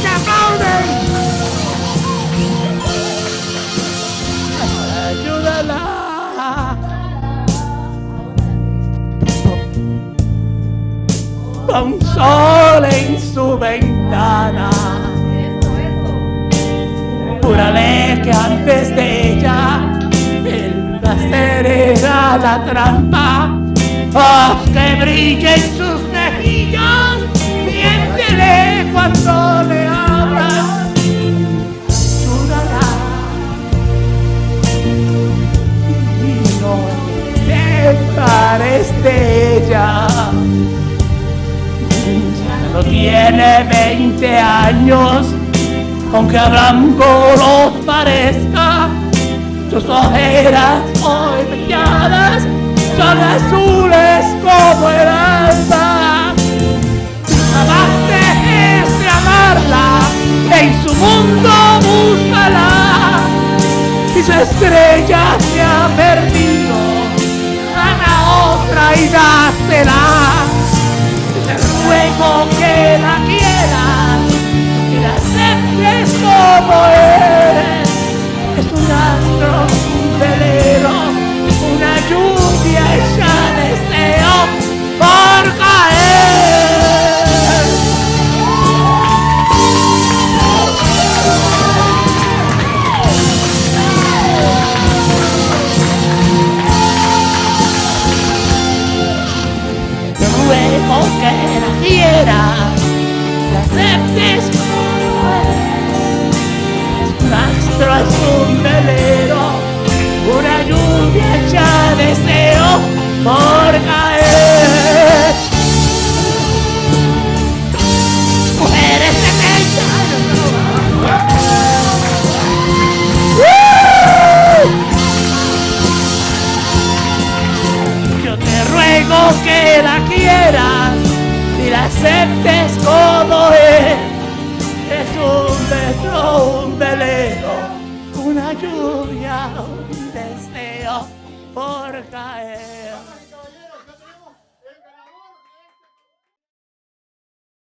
que aplauden. Ayúdala. Con sol en su ventana. Júrale que antes de ella el placer era la trampa. ¡Oh, que brillen sus mejillas! Miéntele cuando le hablas. Júrala y no te separes de ella. Ya no tiene 20 años, aunque a blanco los parezca. Sus ojeras hoy veteadas son azules como el alba. Jamás dejes de amarla, en su mundo búscala. Si su estrella se ha perdido, gana otra y dásela. Te ruego que la quieras, que la aceptes como eres. Es un astro, un velero, una lluvia hecha deseo por caer. Te ruego que la quieras, que aceptes como eres. Es un astro, es un velero, una lluvia hecha deseo por caer. Mujeres de yo te ruego que la quieras y la aceptes como es. Es un beso, un velero, una lluvia, un deseo por caer.